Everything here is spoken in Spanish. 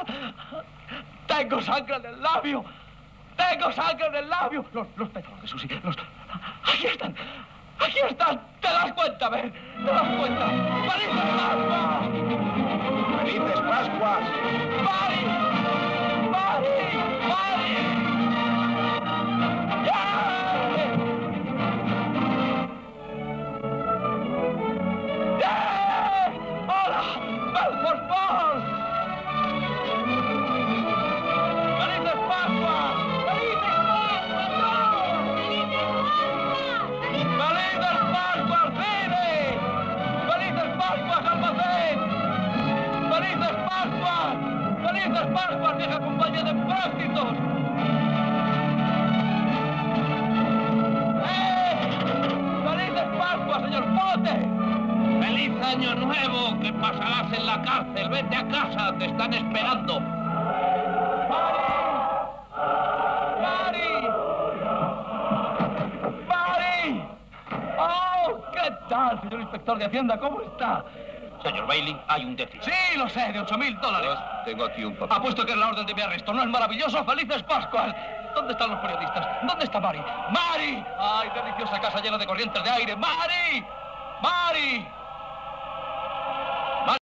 Tengo sangre en el labio. Tengo sangre en el labio. Los pétalos de Susi. Aquí están. Aquí están. ¿Te das cuenta, Ben? ¿Te das cuenta? ¡Felices Pascuas! ¡Felices Pascuas! ¡Mari! ¡Mari! ¡Mari! ¡Hola! ¡Belfort Falls! ¡Felices Pascuas! ¡Felices Pascuas! ¡Felices Pascuas, Cine! ¡Felices Pascuas, Almacén! ¡Felices Pascuas! ¡Felices Pascuas, vieja compañía de prácticos! ¡Felices Pascuas, señor Pote! ¡Feliz Año Nuevo! Que pasarás en la cárcel. Vete a casa, te están esperando. ¡Mari! ¡Mari! ¡Oh! ¿Qué tal, señor inspector de Hacienda? ¿Cómo está? Señor Bailey, hay un déficit. Sí, lo sé, de $8.000. Tengo aquí un papel. Apuesto que es la orden de mi arresto. ¿No es maravilloso? ¡Felices Pascuas! ¿Dónde están los periodistas? ¿Dónde está Mari? ¡Mari! ¡Ay, deliciosa casa llena de corrientes de aire! ¡Mari! ¡Mari!